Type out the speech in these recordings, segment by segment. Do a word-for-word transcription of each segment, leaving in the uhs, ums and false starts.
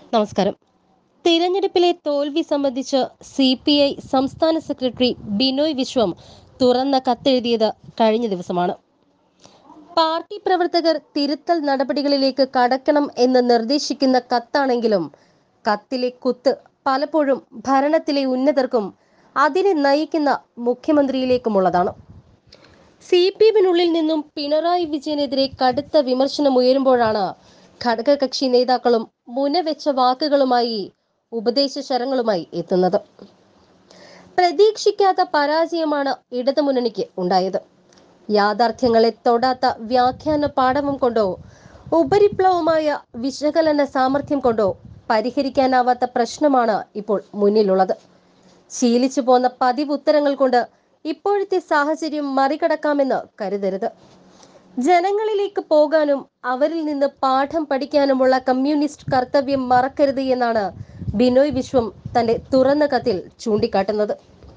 നമസ്കാരം. തിരഞ്ഞെടുപ്പിലെ തോൽവി സംബന്ധിച്ച് സി പി ഐ സംസ്ഥാന സെക്രട്ടറി ബിനോയ് വിശ്വം തുറന്ന കത്തെഴുതിയത് കഴിഞ്ഞ ദിവസമാണ്. പാർട്ടി പ്രവർത്തകർ തിരുത്തൽ നടപടികളിലേക്ക് കടക്കണം എന്ന് നിർദ്ദേശിക്കുന്ന കത്താണെങ്കിലും കത്തിലെ കുത്ത് പലപ്പോഴും ഭരണത്തിലെ ഉന്നതർക്കും അതിനെ നയിക്കുന്ന മുഖ്യമന്ത്രിയിലേക്കുമുള്ളതാണ്. സി പി എമ്മിനുള്ളിൽ നിന്നും പിണറായി വിജയനെതിരെ കടുത്ത വിമർശനം ഉയരുമ്പോഴാണ് ഘടകകക്ഷി നേതാക്കളും മുനവെച്ച വാക്കുകളുമായി ഉപദേശ ശരങ്ങളുമായി എത്തുന്നത്. പ്രതീക്ഷിക്കാത്ത പരാജയമാണ് ഇടതുമുന്നണിക്ക് ഉണ്ടായത്. യാഥാർത്ഥ്യങ്ങളെ തൊടാത്ത വ്യാഖ്യാന പാടവം കൊണ്ടോ ഉപരിപ്ലവമായ വിശകലന സാമർഥ്യം കൊണ്ടോ പരിഹരിക്കാനാവാത്ത പ്രശ്നമാണ് ഇപ്പോൾ മുന്നിലുള്ളത്. ശീലിച്ചു പോന്ന പതിവ് ഉത്തരങ്ങൾ കൊണ്ട് ഇപ്പോഴത്തെ സാഹചര്യം മറികടക്കാമെന്ന് കരുതരുത്. ജനങ്ങളിലേക്ക് പോകാനും അവരിൽ നിന്ന് പാഠം പഠിക്കാനുമുള്ള കമ്മ്യൂണിസ്റ്റ് കർത്തവ്യം മറക്കരുത് എന്നാണ് ബിനോയ് വിശ്വം തന്റെ തുറന്ന കത്തിൽ ചൂണ്ടിക്കാട്ടുന്നത്.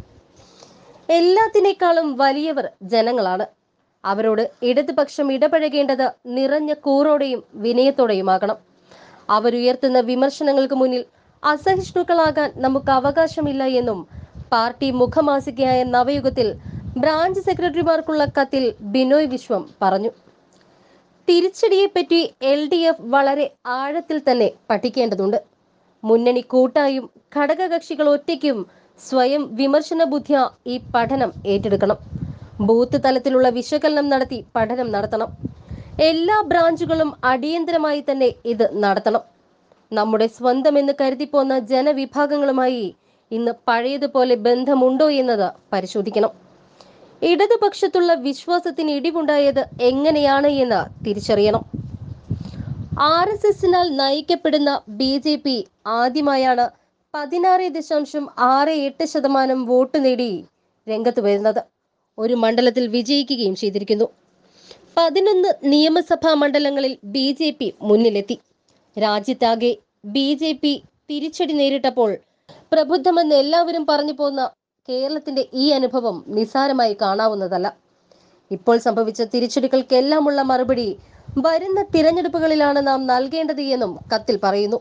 എല്ലാത്തിനേക്കാളും വലിയവർ ജനങ്ങളാണ്. അവരോട് ഇടതുപക്ഷം ഇടപഴകേണ്ടത് നിറഞ്ഞ കൂറോടെയും വിനയത്തോടെയുമാകണം. അവരുയർത്തുന്ന വിമർശനങ്ങൾക്ക് മുന്നിൽ അസഹിഷ്ണുക്കളാകാൻ നമുക്ക് അവകാശമില്ല എന്നും പാർട്ടി മുഖമാസികയായ നവയുഗത്തിൽ ബ്രാഞ്ച് സെക്രട്ടറിമാർക്കുള്ള കത്തിൽ ബിനോയ് വിശ്വം പറഞ്ഞു. തിരിച്ചടിയെപ്പറ്റി എൽ ഡി എഫ് വളരെ ആഴത്തിൽ തന്നെ പഠിക്കേണ്ടതുണ്ട്. മുന്നണി കൂട്ടായും ഘടകകക്ഷികൾ ഒറ്റയ്ക്കും സ്വയം വിമർശന ബുദ്ധിയ ഈ പഠനം ഏറ്റെടുക്കണം. ബൂത്ത് തലത്തിലുള്ള വിശകലനം നടത്തി പഠനം നടത്തണം. എല്ലാ ബ്രാഞ്ചുകളും അടിയന്തരമായി തന്നെ ഇത് നടത്തണം. നമ്മുടെ സ്വന്തം എന്ന് കരുതിപ്പോന്ന ജനവിഭാഗങ്ങളുമായി ഇന്ന് പഴയതുപോലെ ബന്ധമുണ്ടോ എന്നത് പരിശോധിക്കണം. ഇടതുപക്ഷത്തുള്ള വിശ്വാസത്തിന് ഇടിവുണ്ടായത് എങ്ങനെയാണ് എന്ന് തിരിച്ചറിയണം. ആർ എസ് എസിനാൽ നയിക്കപ്പെടുന്ന ബി ജെ പി ആദ്യമായാണ് പതിനാറ് ദശാംശം ആറ് എട്ട് ശതമാനം വോട്ട് നേടി രംഗത്ത് വരുന്നത്. ഒരു മണ്ഡലത്തിൽ വിജയിക്കുകയും ചെയ്തിരിക്കുന്നു. പതിനൊന്ന് നിയമസഭാ മണ്ഡലങ്ങളിൽ ബി ജെ പി മുന്നിലെത്തി. രാജ്യത്താകെ ബി ജെ പി തിരിച്ചടി നേരിട്ടപ്പോൾ പ്രബുദ്ധമെന്ന് എല്ലാവരും പറഞ്ഞു പോന്ന കേരളത്തിന്റെ ഈ അനുഭവം നിസ്സാരമായി കാണാവുന്നതല്ല. ഇപ്പോൾ സംഭവിച്ച തിരിച്ചടികൾക്കെല്ലാമുള്ള മറുപടി വരുന്ന തിരഞ്ഞെടുപ്പുകളിലാണ് നാം നൽകേണ്ടത് എന്നും കത്തിൽ പറയുന്നു.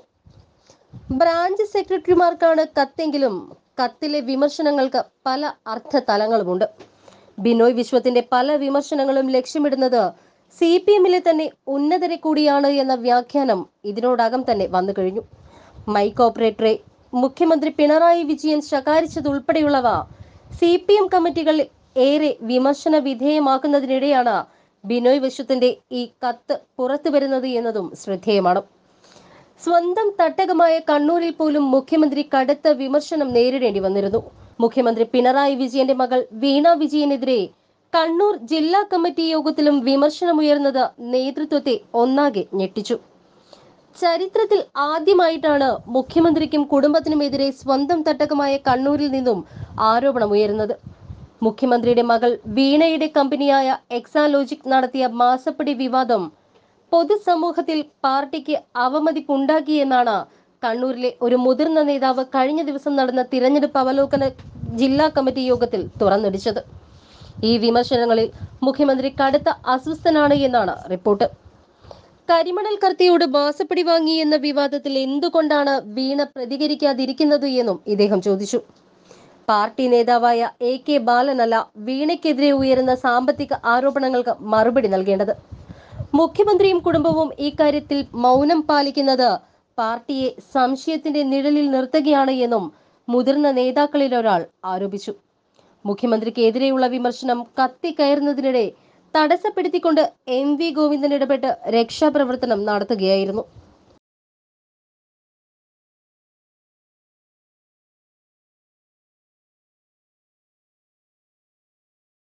ബ്രാഞ്ച് സെക്രട്ടറിമാർക്കാണ് കത്തെങ്കിലും കത്തിലെ വിമർശനങ്ങൾക്ക് പല അർത്ഥ തലങ്ങളുമുണ്ട്. ബിനോയ് വിശ്വത്തിന്റെ പല വിമർശനങ്ങളും ലക്ഷ്യമിടുന്നത് സി പി എമ്മിലെ തന്നെ ഉന്നതരെ കൂടിയാണ് എന്ന വ്യാഖ്യാനം ഇതിനോടകം തന്നെ വന്നു കഴിഞ്ഞു. മൈക്ക് ഓപ്പറേറ്ററെ മുഖ്യമന്ത്രി പിണറായി വിജയൻ ശകാരിച്ചതുൾപ്പെടെയുള്ളവ സി പി എം കമ്മിറ്റികൾ ഏറെ വിമർശന വിധേയമാക്കുന്നതിനിടെയാണ് ബിനോയ് വിശ്വത്തിന്റെ ഈ കത്ത് പുറത്തു വരുന്നത് എന്നതും ശ്രദ്ധേയമാണ്. സ്വന്തം തട്ടകമായ കണ്ണൂരിൽ പോലും മുഖ്യമന്ത്രി കടുത്ത വിമർശനം നേരിടേണ്ടി വന്നിരുന്നു. മുഖ്യമന്ത്രി പിണറായി വിജയന്റെ മകൾ വീണ വിജയനെതിരെ കണ്ണൂർ ജില്ലാ കമ്മിറ്റി യോഗത്തിലും വിമർശനമുയർന്നത് നേതൃത്വത്തെ ഒന്നാകെ ഞെട്ടിച്ചു. ചരിത്രത്തിൽ ആദ്യമായിട്ടാണ് മുഖ്യമന്ത്രിക്കും കുടുംബത്തിനുമെതിരെ സ്വന്തം തട്ടകമായ കണ്ണൂരിൽ നിന്നും ആരോപണമുയരുന്നത്. മുഖ്യമന്ത്രിയുടെ മകൾ വീണയുടെ കമ്പനിയായ എക്സാലോജിക് നടത്തിയ മാസപ്പടി വിവാദം പൊതുസമൂഹത്തിൽ പാർട്ടിക്ക് അവമതിപ്പുണ്ടാക്കിയെന്നാണ് കണ്ണൂരിലെ ഒരു മുതിർന്ന നേതാവ് കഴിഞ്ഞ ദിവസം നടന്ന തിരഞ്ഞെടുപ്പ് അവലോകന ജില്ലാ കമ്മിറ്റി യോഗത്തിൽ തുറന്നടിച്ചത്. ഈ വിമർശനങ്ങളിൽ മുഖ്യമന്ത്രി കടുത്ത അസ്വസ്ഥനാണ് എന്നാണ് റിപ്പോർട്ട്. കരിമണൽ കർത്തിയോട് മാസപ്പടി വാങ്ങി എന്ന വിവാദത്തിൽ എന്തുകൊണ്ടാണ് വീണ പ്രതികരിക്കാതിരിക്കുന്നത് എന്നും ഇദ്ദേഹം ചോദിച്ചു. പാർട്ടി നേതാവായ എ കെ ബാലനല്ല വീണയ്ക്കെതിരെ ഉയരുന്ന സാമ്പത്തിക ആരോപണങ്ങൾക്ക് മറുപടി നൽകേണ്ടത്. മുഖ്യമന്ത്രിയും കുടുംബവും ഇക്കാര്യത്തിൽ മൗനം പാലിക്കുന്നത് പാർട്ടിയെ സംശയത്തിന്റെ നിഴലിൽ നിർത്തുകയാണ് എന്നും മുതിർന്ന നേതാക്കളിൽ ഒരാൾ ആരോപിച്ചു. മുഖ്യമന്ത്രിക്കെതിരെയുള്ള വിമർശനം കത്തിക്കയറുന്നതിനിടെ തടസ്സപ്പെടുത്തിക്കൊണ്ട് എം വി ഗോവിന്ദൻ ഇടപെട്ട് രക്ഷാപ്രവർത്തനം നടത്തുകയായിരുന്നു.